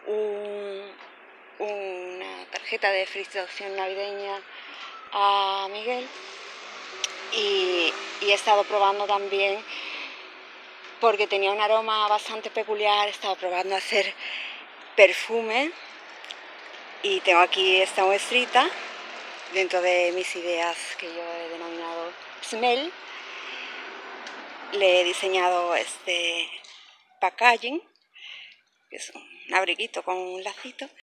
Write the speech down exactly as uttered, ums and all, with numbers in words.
un, una tarjeta de felicitación navideña a Miguel y, y he estado probando también, porque tenía un aroma bastante peculiar, he estado probando a hacer perfume y tengo aquí esta muestrita dentro de mis ideas que yo he denominado Smell. Le he diseñado este packaging, que es un abriguito con un lacito,